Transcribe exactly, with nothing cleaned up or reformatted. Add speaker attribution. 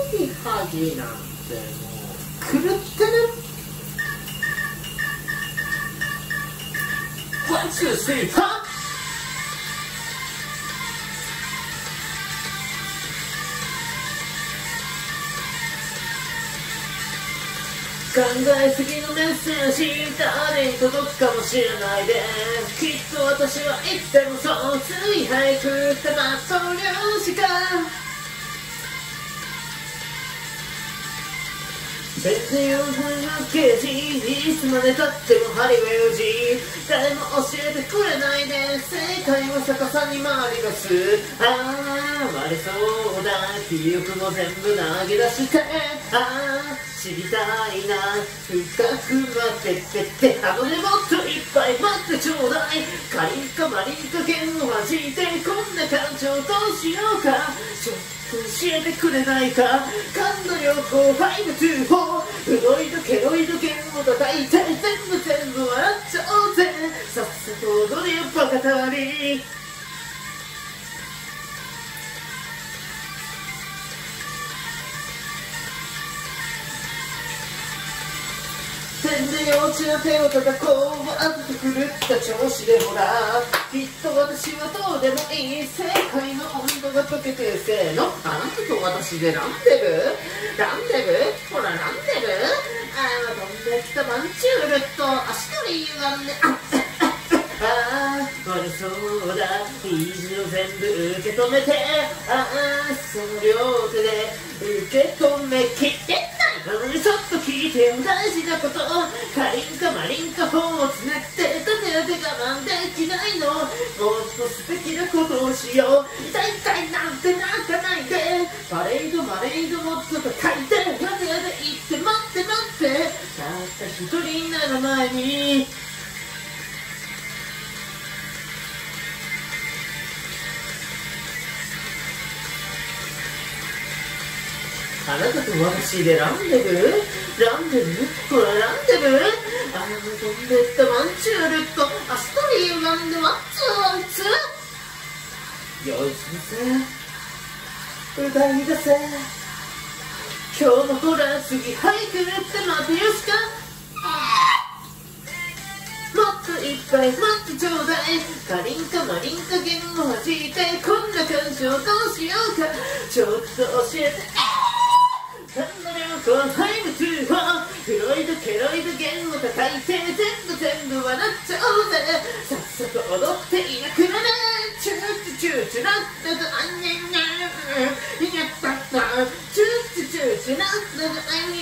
Speaker 1: ぎはぎなんてもう狂ってる。ワンツースリーファー。考えすぎのメッセージ誰に届くかもしれないで、きっと私はいつでもそうつい早くたまそりゃしか全然よんほんのケージいつまでたっても針は用事誰も教えてくれないで正解は逆さに回りますああ割れそうだ記憶も全部投げ出してああ知りたいな深く待ってってあのねもっといっぱい待ってちょうだいカリンかマリンか弦を弾いてこんな感情どうしようかちょっと教えてくれないか感度良好ファイブツーフォーフロイドケロイド弦を叩いて全部全部笑っちゃおうぜさっさと踊れよバカたり全然幼稚な手を叩こうあんと狂った調子でほらきっと私はどうでもいい世界の温度が溶けてせーのあなたと私でランデブーランデブーほらランデブーああ飛んできたマンチュールと足取り歪んであああ割れそうだ意地を全部受け止めてああその両手で受け止めきってなのにちょっと聞いてよ大事なことカリンかマリンか本をつなってた手で我慢できないのもっと素敵なことをしよう痛い痛いなんて泣かないでパレードマレードもっと叩いてやでやで言って待って待ってたった一人になる前にあなたと私でランデブーランデブーほらランデブーあの飛んでったマンチュールと足取り歪んでワンツーワンツーよしせ歌い出せ今日もほら次はいくるって待てよしかもっといっぱい待ってちょうだいカリンかマリンか弦を弾いてこんな感情どうしようかちょっと教えて何の両方ファイブツーフォーフロイドケロイド弦を叩いて全部全部笑っちゃおうぜさっさと踊っていなくなれチューチュチュチュラッタタアンニャンニャンやったったチューチュチュチュラッタタアンニャン